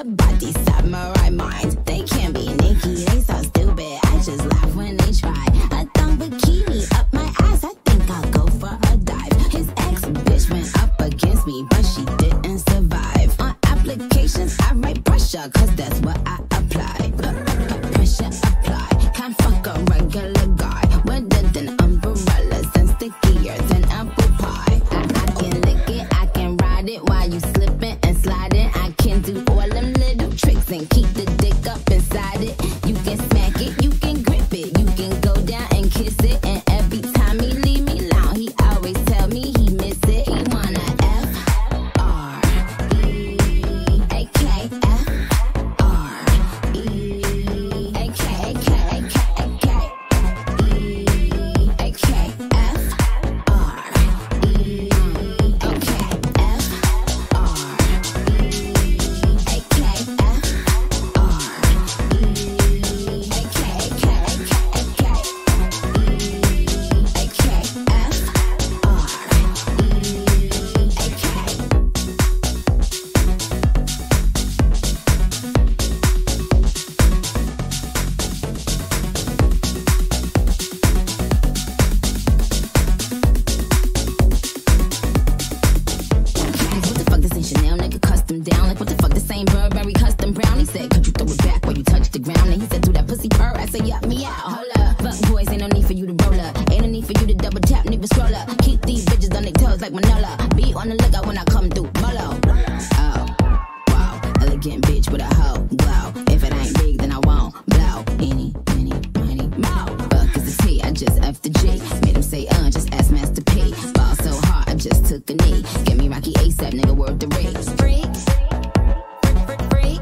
body, samurai mind. They can't be Nicki, they so stupid. I just laugh when they try. A thong bikini up my ass, I think I'll go for a dive. His ex-bitch went up against me, but she didn't survive. On applications, I write pressure, cause that's what I apply. Pressure apply, can't fuck a regular guy. Wetter than umbrellas and stickier than apple pie. I can lick it, I can ride it while you slipping and sliding. I can do all them little tricks and keep the dick up inside it. You can smack it, you can grip it, you can go down and kiss it. And every time he leave me alone, he always tell me he miss it. He wanna down, like what the fuck, the same Burberry custom brown. He said, could you throw it back while you touch the ground? And he said, do that pussy purr. I said, yup, me out, hold up. Fuck boys, ain't no need for you to roll up. Ain't no need for you to double tap, nigga scroll up. Keep these bitches on their toes like Manola. Be on the lookout when I come through, Molo. Oh, wow, elegant bitch with a hoe, glow. If it ain't big, then I won't blow. Any, money, mo. Fuck is the T, I just F the G. Made him say, just ask Master P. Ball so hard, I just took a knee. Get me Rocky ASAP, nigga, worth the race. Freak.